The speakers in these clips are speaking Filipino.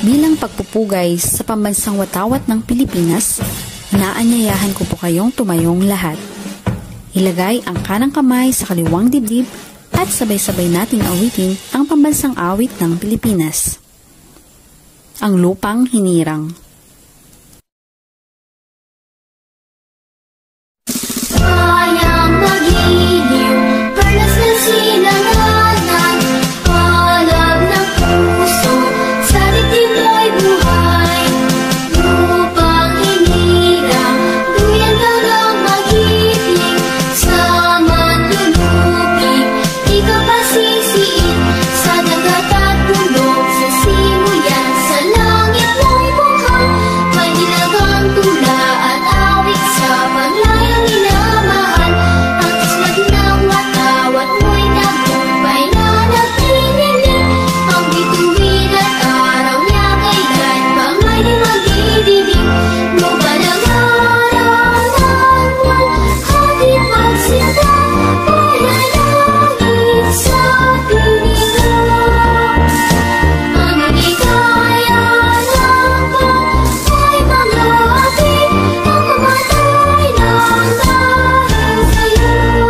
Bilang pagpupugay sa pambansang watawat ng Pilipinas, inaanyayahan ko po kayong tumayong lahat. Ilagay ang kanang kamay sa kaliwang dibdib at sabay-sabay nating awitin ang pambansang awit ng Pilipinas. Ang Lupang Hinirang. Sayang magiliw, perlas na sinanganan, palab ng puso, sa dibdib mo'y buhay. Lupang hinirang, duyan ka lang magiting, sa manlulupig, di ka pasisiin, sa dagat at bundok, sa simuyan, sa langit mo'y bukhang, may nilagang tula at awit sa paglayang minamahal. Ang islag ng watawat mo'y tagumpay na nagtiniling, ang bituin at araw niya kailan pa ngay di magdidilim. Lupa ng araw ng buwan, hatid pagsinta, panalangin sa tinigang. Ang ligaya ng buhay mga ating, ang mamatay ng dahil sa'yo.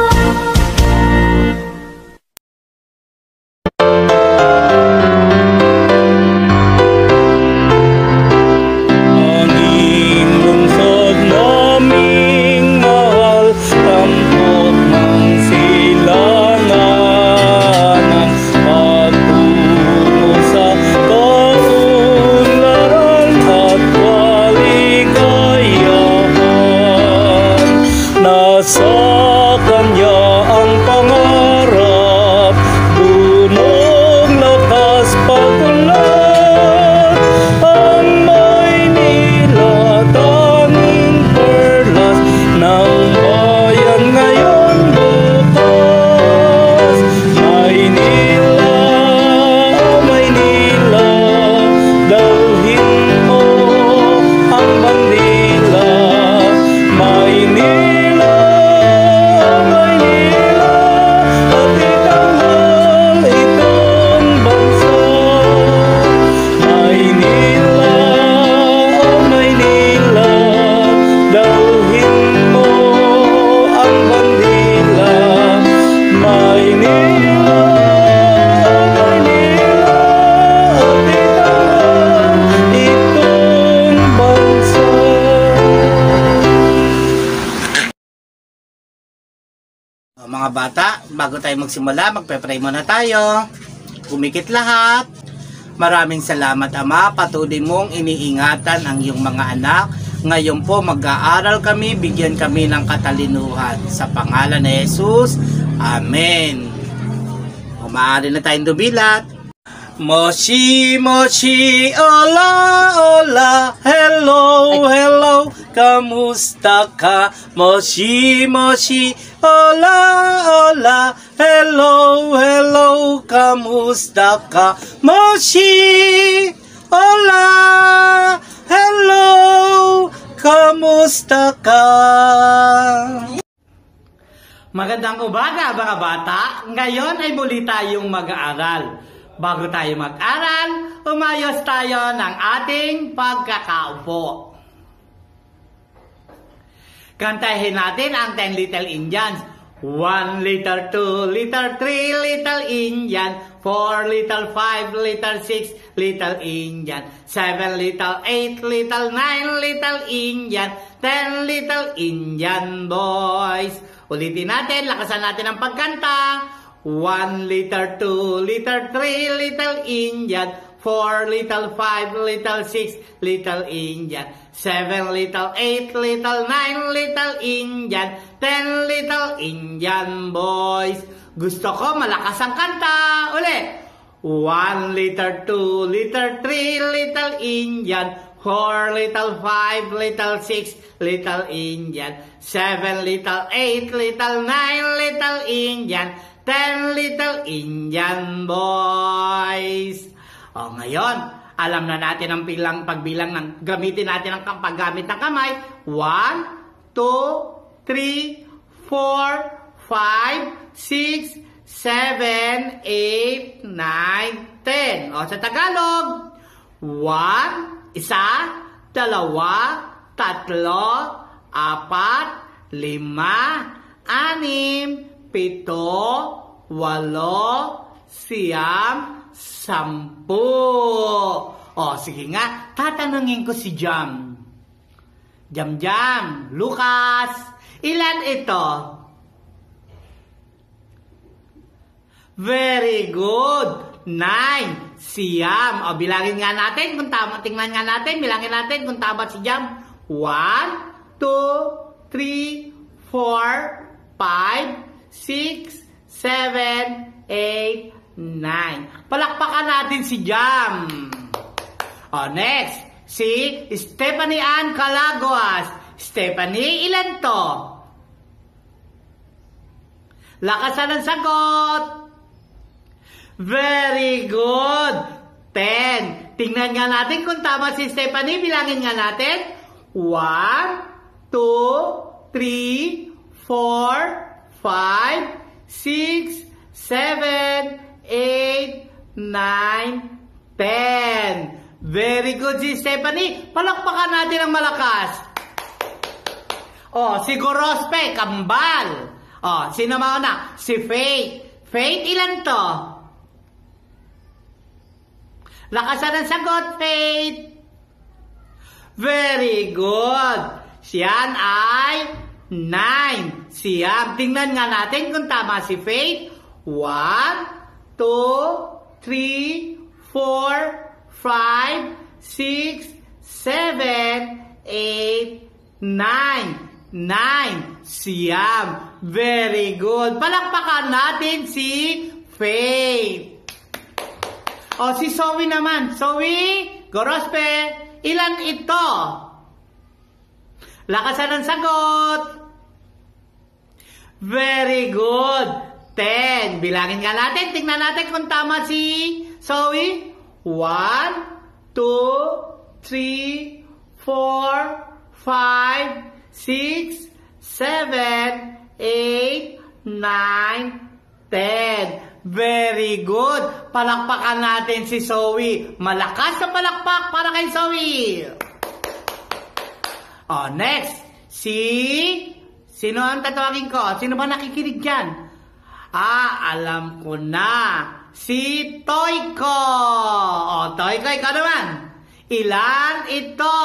Aming lungsod naming mahal, tampok ng silangan, ang patungo sa kaunlaran at kaligayahan. Nasa kanya ang pangarap, dunong lakas pag-ulat, ang Maynila tanging perlas ng bayan ngayon bukas. Maynila, Maynila, dalhin mo ang bandila. Maynila, Maynila, at itanghal itong bansa. Maynila, Maynila, dalhin mo ang bandila. Maynila, Maynila, at itanghal itong bansa. Mga bata, bago tayo magsimula, magpe-pray muna tayo. Kumikit lahat. Maraming salamat, Ama. Patuloy mong iniingatan ang iyong mga anak. Ngayon po mag-aaral kami, bigyan kami ng katalinuhan. Sa pangalan ni Jesus, Amen. Maaari na tayong dumilat. Moshi, moshi, ola, ola, hello, hello, kamusta ka? Moshi, moshi, ola, ola, hello, hello, kamusta ka? Moshi, ola, hello, kamusta ka? Magandang umaga mga bata. Ngayon ay muli tayong mag-aaral. Bago tayo mag-aral, umayos tayo ng ating pagkakaupo. Kantahin natin ang 10 Little Indians. 1 little, 2 little, 3 little Indian, 4 little, 5 little, 6 little Indian, 7 little, 8 little, 9 little Indian, 10 little Indian boys. Ulitin natin, lakasan natin ang pagkanta. 1 liter, 2 liter, 3 little Indian, 4 little, 5 little, 6 little Indian, 7 little, 8 little, 9 little Indian, 10 little Indian boys. Gusto ko malakas ang kanta. Ulit. 1 liter, 2 liter, 3 little Indian, 4 little, 5 little, 6 little Indian, 7 little, 8 little, 9 little Indian, 10 little Indian boys. O ngayon, alam na natin ang pagbilang ng gamitin natin ang paggamit ng kamay. 1, 2, 3, 4, 5, 6, 7, 8, 9, 10. O sa Tagalog, 1, isa, 2, 3, 4, 5, 6, 7, 8, 9, 10. O, sige nga, tatanungin ko si Jam. Jam, Lucas, ilan ito? Very good. 9. Siyam. O, bilangin nga natin kung tama. Tingnan nga natin. Bilangin natin kung tama si Jam. 1, 2, 3, 4, 5, 6, 7, 8, 9. Palakpakan natin si Jam. O, next. Si Stephanie Ann Calaguas. Stephanie, ilan to? Lakasan ang sagot. Very good. 10. Tingnan nga natin kung tama si Stephanie. Bilangin nga natin. 1, 2, 3, 4, 5, 6, 7, 8, 9, 10. Very good si Stephanie. Palakpakan natin ang malakas. O, si Gorospe, kambal. O, sino mauna? Si Faith. Faith, ilan to? Lakasan ang sagot, Faith. Very good. Siyan ay 9. Siyam. Tingnan nga natin kung tama si Faith. 1, 2, 3, 4, 5, 6, 7, 8, 9. 9. Siyam. Very good. Palakpakan natin si Faith. O, si Zoe naman. Zoe, Gorospe, ilan ito? Lakasan ang sagot. Very good. 10. Bilangin nga natin. Tingnan natin kung tama si Zoe. 1, 2, 3, 4, 5, 6, 7, 8, 9, 10. Very good. Palakpakan natin si Zoe. Malakas na palakpak para kay Zoe. Oh, next. Sino ang tatawagin ko? Sino ba nakikinig dyan? Alam ko na. Si Toyko. Oh, Toyko, ikaw naman. Ilan ito?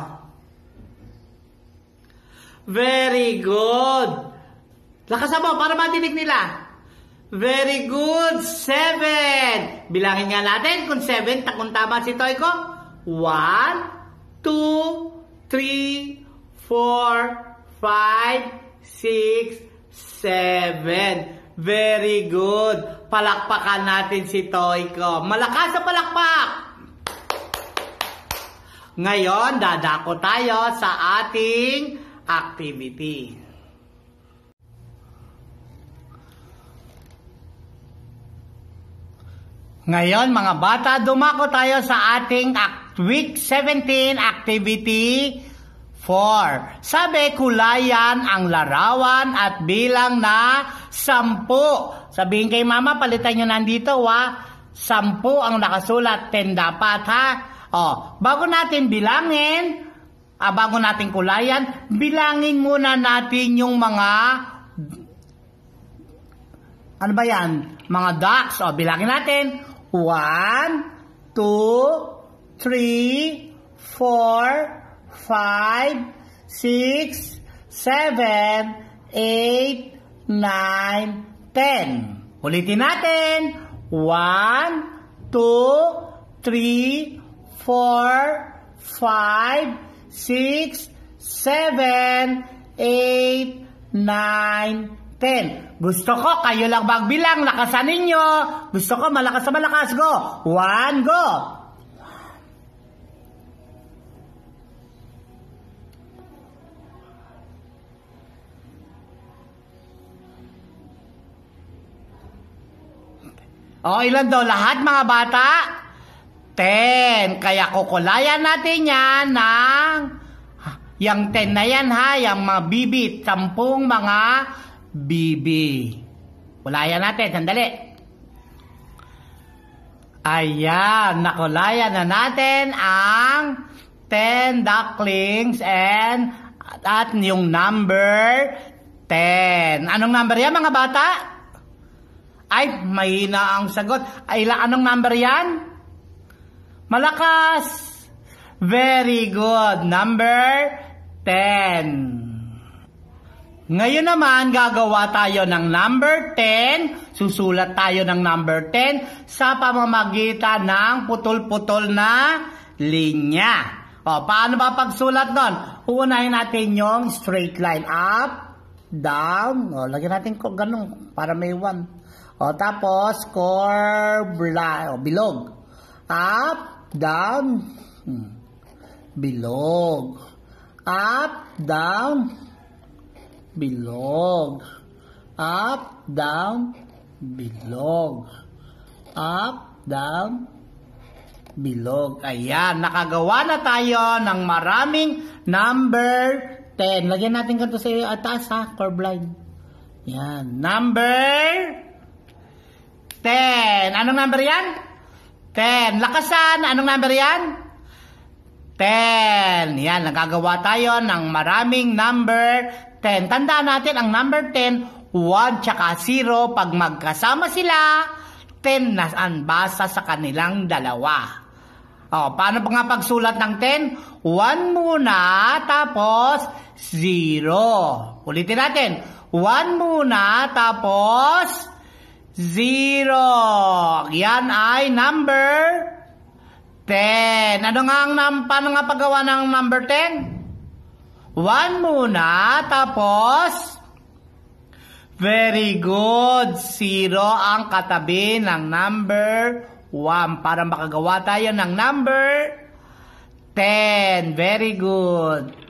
Very good. Lakasan mo para matinig nila. Very good. 7. Bilangin nga natin kung 7, kung tama si Toyko. 1, 2, 3, 4, 5, 6, 7. Very good. Palakpakan natin si Toyko. Malakas na palakpak. Ngayon, dadako tayo sa ating activity. Ngayon, mga bata, dumako tayo sa ating week 17 activity 4. Sabi, kulayan ang larawan at bilang na 10. Sabihin kay mama, palitan nyo nandito, 10 ang nakasulat, 10 dapat, ha? O, bago natin bilangin, bago natin kulayan, bilangin muna natin yung mga, ano ba yan? Mga dots. O, bilangin natin. 1, 2, 3, 4, 5, 6, 7, 8, 9, 10. Ulitin natin. 1, 2, 3, 4, 5, 6, 7, 8, 9, 10. Gusto ko kayo lang magbilang, lakasan ninyo. Gusto ko malakas na malakas. Go. 1, go. O, ilan daw lahat mga bata? 10. Kaya kukulayan natin yan ng yung 10 na yan, ha? Yung mga bibi. 10 mga bibi. Kulayan natin. Sandali. Ayan, nakulayan na natin ang 10 ducklings at yung number 10. Anong number yan, mga bata? Ay, mahina ang sagot. Ay, anong number yan? Malakas. Very good. Number 10. Ngayon naman, gagawa tayo ng number 10. Susulat tayo ng number 10 sa pamamagitan ng putol-putol na linya. O, paano ba pagsulat nun? Uunahin natin yung straight line. Up, down. O, lagyan natin ko ganun para may 1. O, tapos, curve line. O, bilog. Up, down. Bilog. Up, down. Bilog. Up, down, bilog. Up, down, bilog. Ayan, nakagawa na tayo ng maraming number 10. Lagyan natin ganito sa taas ha, curve line. Yan, number 10. Anong number yan? 10. Lakasan, anong number yan? 10. Yan, nagagawa tayo ng maraming number 10. Tandaan natin ang number 10, 1 tsaka 0. Pag magkasama sila, 10 na ang basa sa kanilang dalawa. O, paano pa nga pagsulat ng 10? 1 muna, tapos 0. Ulitin natin. 1 muna, tapos 0. Yan ay number 10. Paano nga paggawa ng number 10? 1 muna, tapos very good. 0 ang katabi ng number 1 para makagawa tayo ng number 10. Very good.